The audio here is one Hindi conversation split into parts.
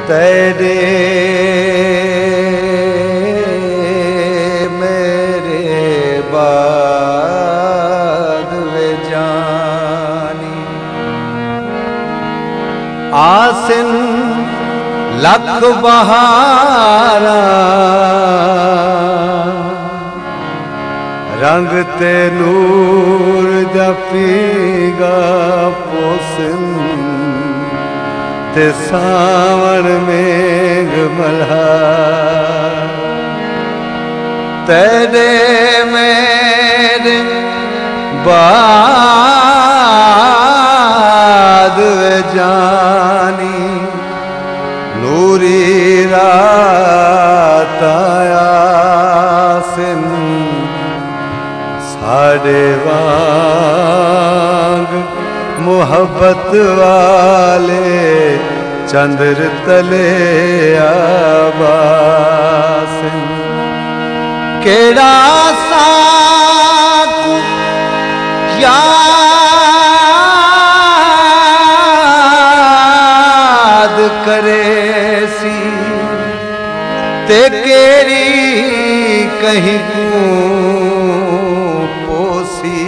तेरे मेरे बाद वे जानी आसिन लख बहारा रंग ते नूर जपीगा पोसन ते सावन मेघ मल्हार तेरे मेरे बाद वे जानी नूरी रात आयासिन साढ़े वांग मोहब्बत वाले चंद्र तले आबासिन केड़ा साकू याद करे सी ते केरी कहीं पोसी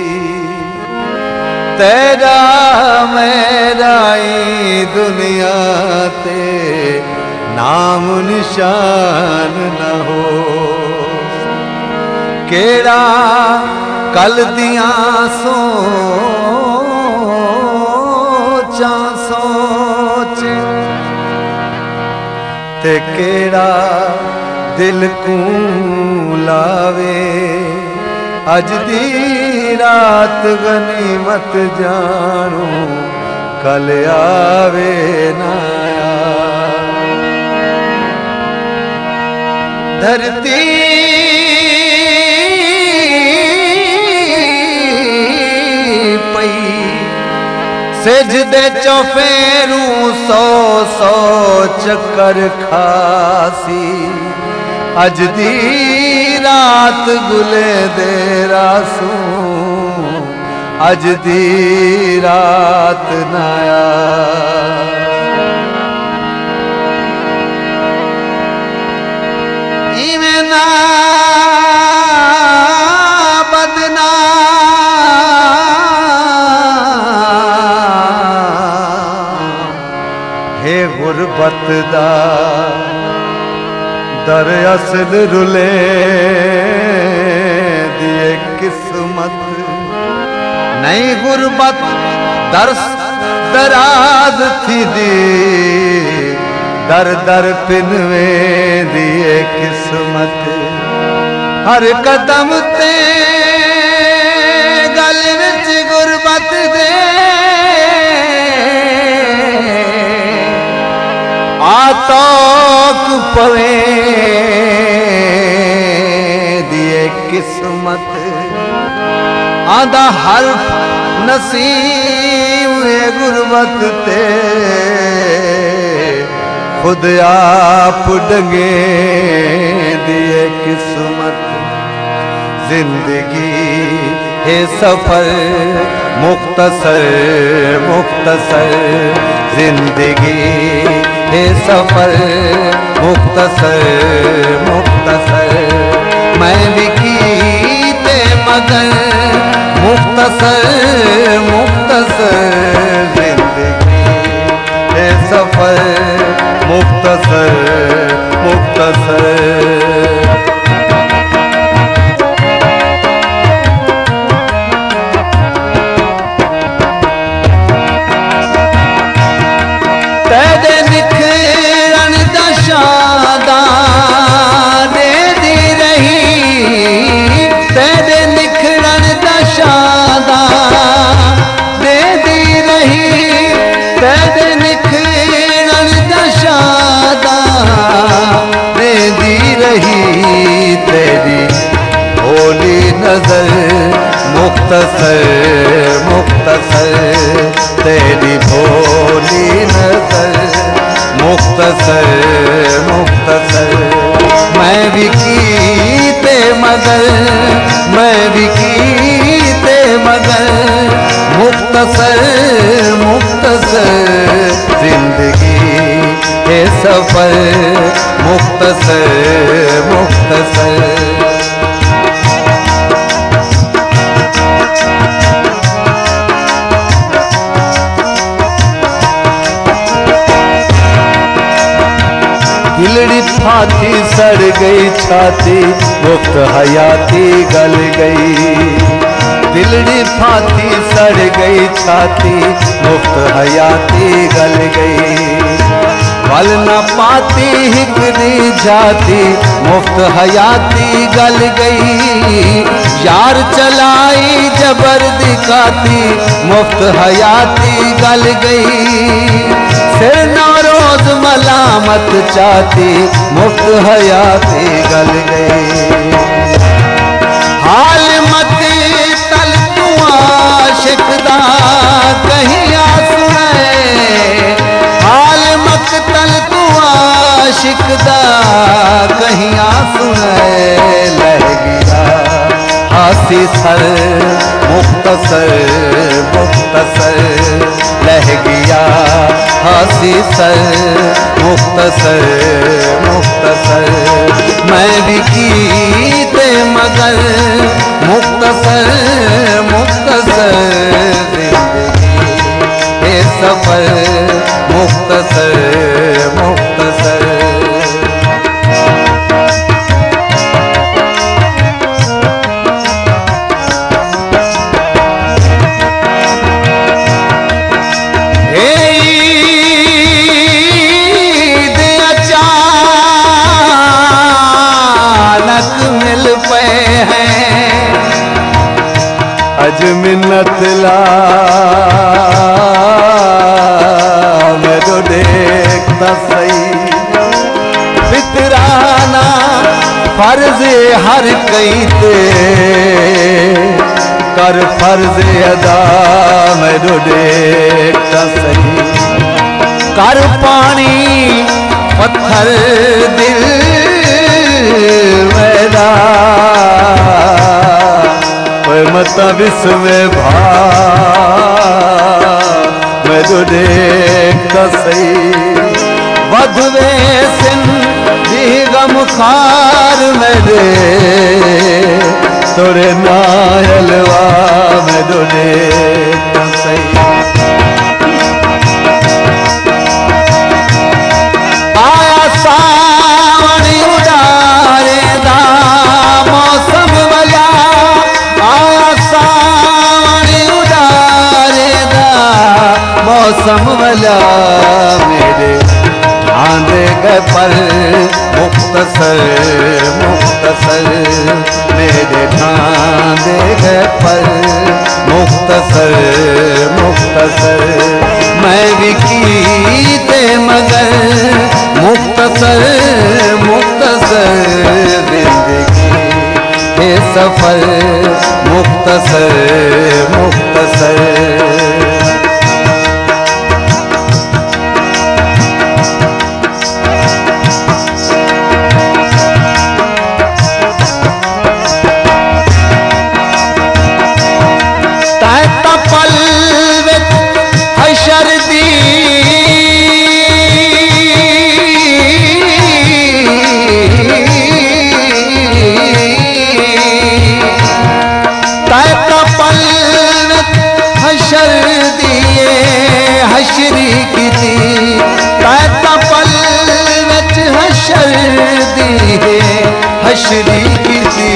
तेरा मेरा दुनिया ते नाम निशान न हो केड़ा कल दिया सोचा सोच ते केड़ा दिल को लावे अज दी रात गनीमत जानो कल आवे ना धरती पई सिजदे चौफेरू सौ सौ चक्कर खासी अज दी रात गुले दे रासू अज दी रात नाया इवें ना बदना हे गुरबत दा दर असल रुले दिए किस्मत नहीं गुरबत दर्स दराज थी दी दर दर पिनवे दिए किस्मत हर कदम ते गल विच गुरबत दे आतोक पवे दिए किस्मत आदा हर्फ नसीब गुरबत ते खुद आप डंगे दिए किस्मत जिंदगी है सफर मुख्तसर मुख्तसर जिंदगी है सफर मुख्तसर मुख्तसर मैं भी कीते मगर मुख्तसर मुख्तसर जिंदगी है सफर मुख्तसर मुख्तसर मुख्तसर मुख्तसर तेरी भोली नजर मुख्तसर मुख्तसर मैं भी कीते मगर मैं भी कीते मगर मुख्तसर मुख्तसर जिंदगी हे सफर मुख्तसर मुख्तसर। दिलड़ी फाती सड़ गई छाती मुफ्त हयाती गल गई। दिलड़ी फाती सड़ गई छाती मुफ्त हयाती गल गई। वल न पाती हिकड़ी जाती मुफ्त हयाती गल गई। यार चलाई जबर दिखाती मुफ्त हयाती गल गई। सिर नौरोज मलामत चाहती मुफ्त हयाती गल गई। हाल मत तल तू आशिक दा कहीं आ सुने। हाल मत तल तू आशिक दा कहीं आ सुने। लह गया हासी सर मुख्तसर मुख्तसर। लह गया हासी सर मुख्तसर मुख्तसर। मैं भी कीते मगर मुख्तसर मुख्तसर। जिंदगी हे सफर मुख्तसर मुख्तसर। अज मिन्नत ला मैं तो देखता सही। फितराना फर्ज हर कई ते कर फर्ज अदा मैं तो देखता सही। कर पानी पत्थर दिल मेरा मत विश्व भा मैं तो देखता सही। वधवे सिन दी गम खार मेरे तोरे नायलवा मैं तो देखता सही। आया सावणी उड़ारे दा मौसम वाला। आया सावणी उड़ारे दा मौसम वाला। मेरे आंधे गए पर मुख्तसर मुख्तसर। मेरे आंधे गए पर मुख्तसर मुख्तसर। मैं भी कीते मगर मुख्तसर मुख्तसर। जिंदगी हे सफर मुख्तसर मुख्तसर। हशरी की दी ताता पल विच हशर दी है हशरी की दी।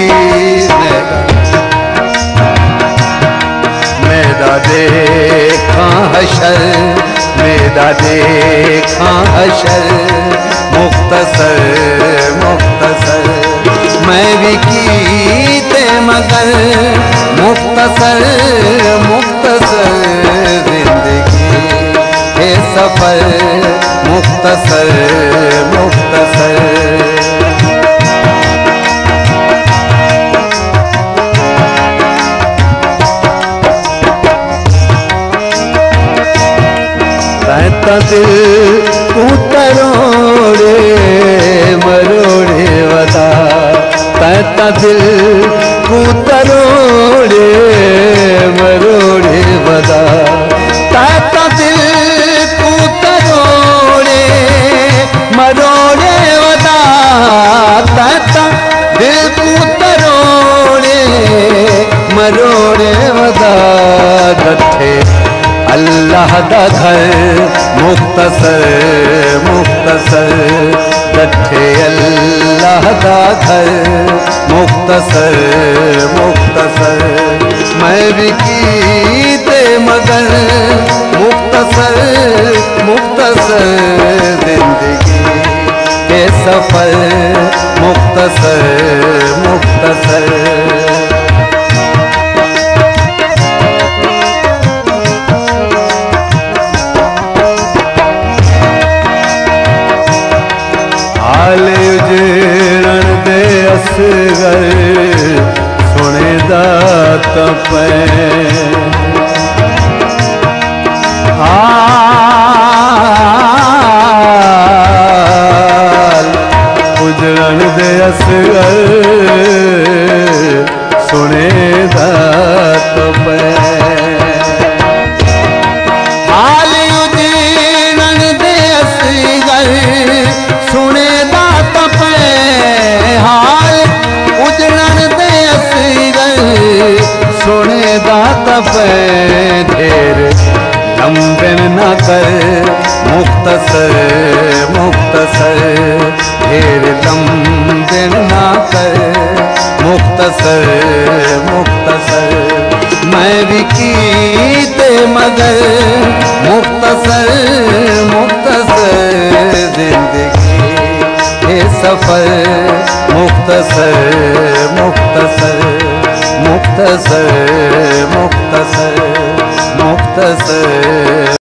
मेरा देखा हशर मेरा देखा हशर मुख्तसर मुख्तसर। मैं भी कीते मगर मुख्तसर मुख्तसर। जिंदगी हे सफर मुख्तसर मुख्तसर। तैता दिल तू तरोड़े मरोड़े वदा। तैता दिल तू तरोड़े मरोड़े वदा। तैता दिल तू तरोड़े मरोड़े वदा तैता दिल को तरोड़े मरोड़े वदा डठे अल्लाह दा घर मुख्तसर मुख्तसर डठे अल्लाह दा घर मुख्तसर मुख्तसर मैं भी कीते मगर मुख्तसर मुख्तसर जिंदगी के सफर मुख्तसर मुख्तसर उजड़न दे असगर सुने दा तपै उजड़न दे असगर सुने दा तपै हाल उजड़न दे असगर सुने हाल उजड़न दे असगर सुने तपै ढेर लंबे न कर मुख्तसर मुख्तसर ढेर लंबे न कर मुख्तसर मुख्तसर मैं भी कीते मगर मुख्तसर मुख्तसर जिंदगी के सफर मुख्तसर मुख्तसर मुख्तसर मुख्तसर मुख्तसर